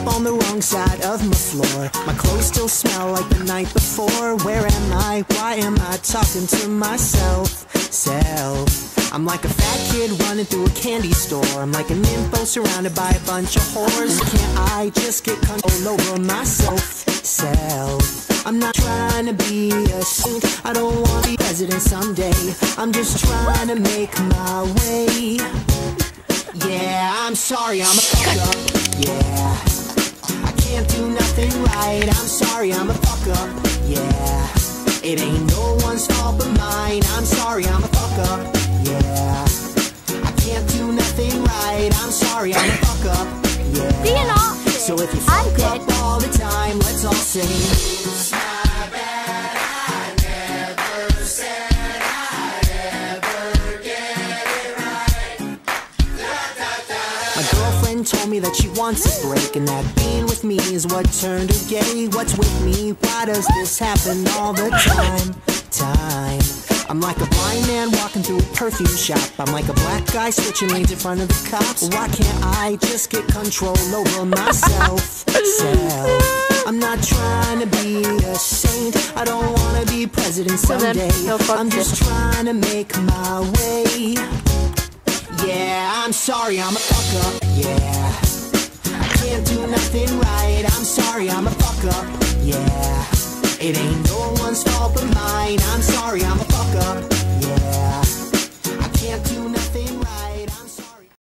on the wrong side of my floor. My clothes still smell like the night before. Where am I? Why am I talking to myself? I'm like a fat kid running through a candy store. I'm like an nympho surrounded by a bunch of whores. Can't I just get control over myself? I'm not trying to be a saint. I don't want to be president someday. I'm just trying to make my way. Yeah, I'm sorry, I'm a fuck up. Yeah, I can't do nothing right. I'm sorry, I'm a fuck up. Yeah, it ain't no one's fault but mine. I'm sorry, I'm a fuck up. Yeah, I can't do nothing right. I'm sorry, I'm a fuck up. Yeah, so if you fuck up all the time, let's all sing. It's my bad, I never said I'd ever get it right. My girlfriend told me that she wants a break, and that being with me is what turned her gay. What's with me? Why does this happen all the time? I'm like a blind man walking through a perfume shop. I'm like a black guy switching lanes in front of the cops. Why can't I just get control over myself? I'm not trying to be a saint. I don't want to be president someday. I'm just trying to make my way. Yeah, I'm sorry, I'm a fuck up. Yeah, I can't do nothing right. I'm sorry, I'm a fuck up. Yeah, it ain't no one's fault but mine. I'm sorry, I'm a fuck up.